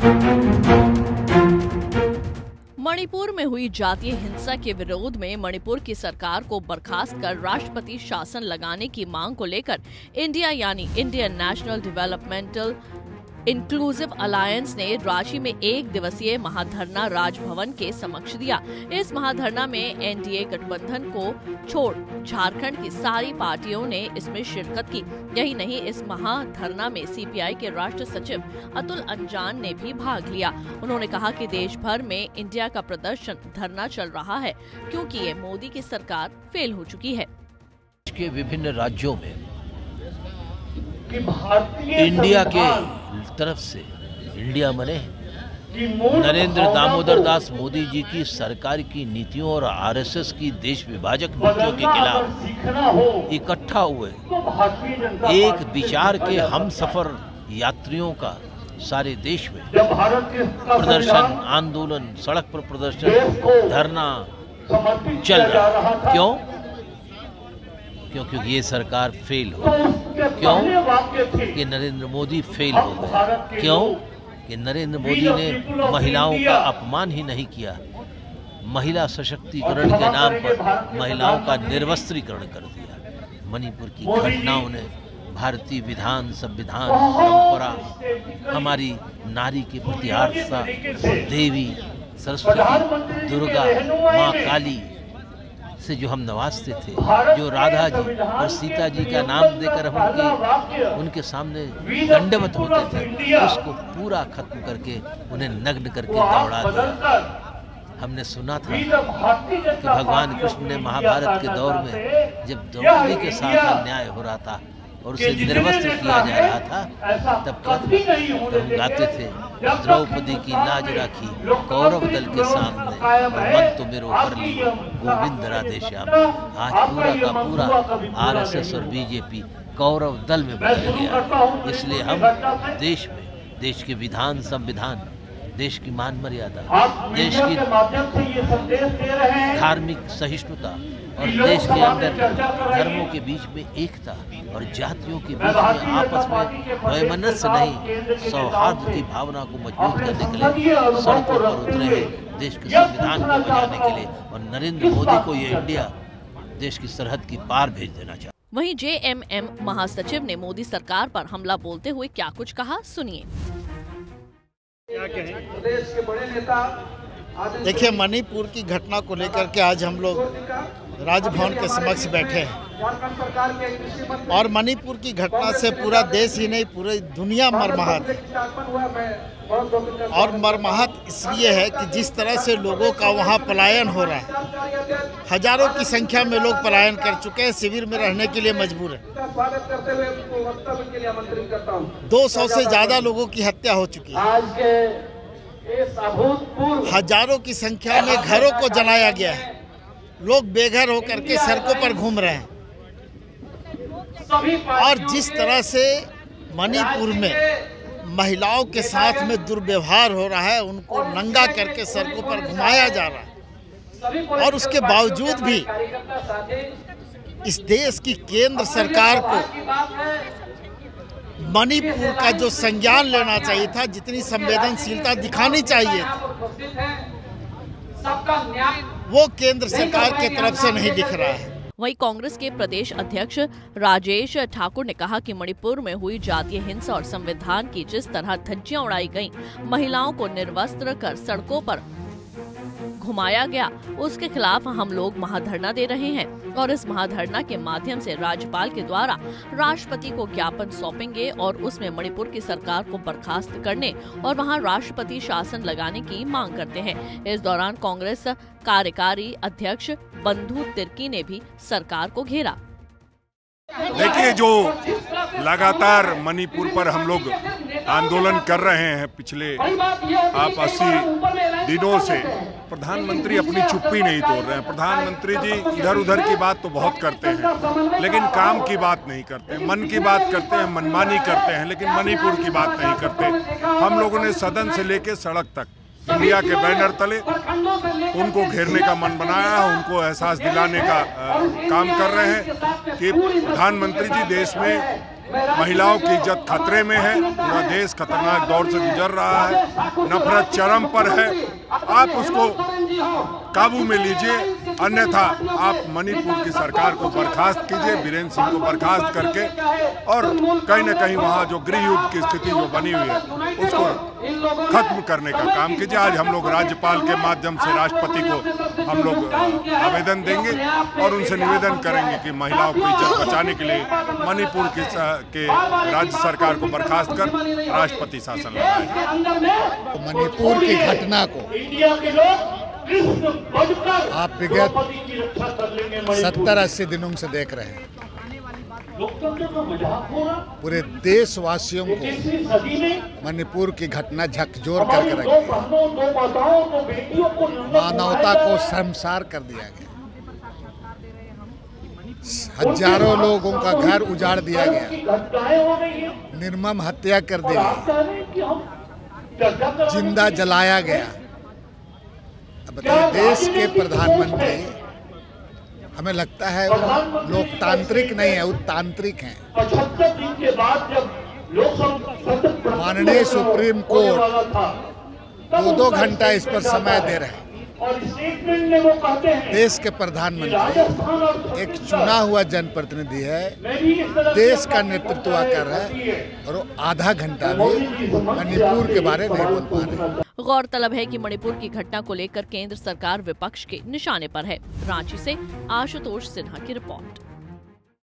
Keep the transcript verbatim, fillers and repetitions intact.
मणिपुर में हुई जातीय हिंसा के विरोध में मणिपुर की सरकार को बर्खास्त कर राष्ट्रपति शासन लगाने की मांग को लेकर इंडिया यानी Indian national developmental inclusive alliance ने रांची में एक दिवसीय महाधरना राजभवन के समक्ष दिया। इस महाधरना में एनडीए गठबंधन को छोड़ झारखंड की सारी पार्टियों ने इसमें शिरकत की। यही नहीं, इस महाधरना में सीपीआई के राष्ट्र सचिव अतुल अंजान ने भी भाग लिया। उन्होंने कहा कि देश भर में इंडिया का प्रदर्शन धरना चल रहा है क्योंकि ये मोदी की सरकार फेल हो चुकी है। देश के विभिन्न राज्यों में इंडिया के तरफ से, इंडिया मने नरेंद्र दामोदर दास मोदी जी की सरकार की नीतियों और आरएसएस की देश विभाजक नीतियों के खिलाफ इकट्ठा हुए एक विचार के हम सफर यात्रियों का सारे देश में प्रदर्शन, आंदोलन, सड़क पर प्रदर्शन, धरना चल रहा है। क्यों? क्यों? क्योंकि ये सरकार फेल हो गई। क्यों? कि नरेंद्र मोदी फेल हो गए। क्यों? कि नरेंद्र मोदी ने महिलाओं का अपमान ही नहीं किया, महिला सशक्तिकरण के नाम पर महिलाओं का निर्वस्त्रीकरण कर दिया। मणिपुर की घटनाओं ने भारतीय विधान, संविधान, परंपरा, हमारी नारी की प्रति आस्था, देवी सरस्वती, दुर्गा, माँ काली से जो हम नवाजते थे, जो राधा जी और सीता जी का नाम देकर हम उनके उनके सामने दंडवत होते थे, उसको पूरा खत्म करके उन्हें नग्न करके दौड़ा दिया। हमने सुना था कि भगवान कृष्ण ने महाभारत के दौर में जब द्रौपदी के साथ अन्याय हो रहा था और उसे निर्वस्त्र किया जा रहा था, तब क्या तो हम गाते थे, द्रौपदी की लाज राखी कौरव दल के सामने और मन तो मेरो कर ली गोविंद राधे श्याम। आज पूरा का पूरा आरएसएस और बीजेपी कौरव दल में बदल गया। इसलिए हम देश में, देश के विधान, संविधान, देश की मान मर्यादा, देश की धार्मिक सहिष्णुता और देश के अंदर धर्मों के बीच में एकता और जातियों के बीच में आपस में वैमनस्य नहीं, सौहार्द की भावना को मजबूत करने के लिए सड़कों पर उतरे हैं, देश के संविधान को बचाने के लिए। और नरेंद्र मोदी को ये इंडिया देश की सरहद की पार भेज देना चाहिए। वहीं जेएमएम महासचिव ने मोदी सरकार पर हमला बोलते हुए क्या कुछ कहा, सुनिए। देश के बड़े नेता, देखिए, मणिपुर की घटना को लेकर के आज हम लोग राजभवन के समक्ष बैठे हैं और मणिपुर की घटना से पूरा देश ही नहीं, पूरी दुनिया मर्माहत है। और मर्माहत इसलिए है कि जिस तरह से लोगों का वहाँ पलायन हो रहा है, हजारों की संख्या में लोग पलायन कर चुके हैं, शिविर में रहने के लिए मजबूर हैं। दो सौ से ज्यादा लोगों की हत्या हो चुकी है, हजारों की संख्या में घरों को जलाया गया है, लोग बेघर होकर के सड़कों पर घूम रहे हैं। और जिस तरह से मणिपुर में महिलाओं के साथ में दुर्व्यवहार हो रहा है, उनको नंगा करके सड़कों पर घुमाया जा रहा है, और उसके बावजूद भी इस देश की केंद्र सरकार को मणिपुर का जो संज्ञान लेना चाहिए था, जितनी संवेदनशीलता दिखानी चाहिए वो केंद्र सरकार के तरफ से नहीं दिख रहा है। वहीं कांग्रेस के प्रदेश अध्यक्ष राजेश ठाकुर ने कहा कि मणिपुर में हुई जातीय हिंसा और संविधान की जिस तरह धज्जियां उड़ाई गईं, महिलाओं को निर्वस्त्र कर सड़कों पर घुमाया गया, उसके खिलाफ हम लोग महाधरना दे रहे हैं और इस महाधरना के माध्यम से राज्यपाल के द्वारा राष्ट्रपति को ज्ञापन सौंपेंगे और उसमें मणिपुर की सरकार को बर्खास्त करने और वहां राष्ट्रपति शासन लगाने की मांग करते हैं। इस दौरान कांग्रेस कार्यकारी अध्यक्ष बंधु तिर्की ने भी सरकार को घेरा। देखिए, जो लगातार मणिपुर पर हम लोग आंदोलन कर रहे हैं पिछले आप अस्सी दिनों से, प्रधानमंत्री अपनी चुप्पी नहीं तोड़ रहे हैं। प्रधानमंत्री जी इधर उधर की बात तो बहुत करते हैं, लेकिन काम की बात नहीं करते। मन की बात करते हैं, मनमानी करते हैं, लेकिन मणिपुर की बात नहीं करते। हम लोगों ने सदन से लेके सड़क तक इंडिया के बैनर तले उनको घेरने का मन बनाया है, उनको एहसास दिलाने का आ, काम कर रहे हैं कि प्रधानमंत्री जी देश में महिलाओं की इज्जत खतरे में है। पूरा देश खतरनाक दौर से गुजर रहा है, नफरत चरम पर है। आप उसको काबू में लीजिए, अन्यथा आप मणिपुर की सरकार को बर्खास्त कीजिए, बीरेन्द्र सिंह को बर्खास्त करके, और कहीं न कहीं वहाँ जो गृह युद्ध की स्थिति जो बनी हुई है उसको खत्म करने का काम कीजिए। आज हम लोग राज्यपाल के माध्यम से राष्ट्रपति को हम लोग आवेदन देंगे और उनसे निवेदन करेंगे कि महिलाओं को इज्जत बचाने के लिए मणिपुर के, के राज्य सरकार को बर्खास्त कर राष्ट्रपति शासन लगाए। तो मणिपुर की घटना को आप विगत सत्तर अस्सी दिनों से देख रहे हैं। पूरे देशवासियों को मणिपुर की घटना झकझोर करके रख दिया, मानवता को शर्मसार कर दिया गया, हजारों लोगों का घर उजाड़ दिया गया, निर्मम हत्या कर दी गई, जिंदा जलाया गया। अब बताइए, देश के प्रधानमंत्री हमें लगता है लोकतांत्रिक नहीं है, उत्तांत्रिक हैं। माननीय सुप्रीम कोर्ट दो दो घंटा इस पर समय दे रहे हैं। देश के प्रधानमंत्री एक चुना हुआ जनप्रतिनिधि है, देश का नेतृत्व कर रहा है, और वो आधा घंटा भी मणिपुर के बारे में नहीं बोल पा रहे। गौरतलब है कि मणिपुर की घटना को लेकर केंद्र सरकार विपक्ष के निशाने पर है। रांची से आशुतोष सिन्हा की रिपोर्ट।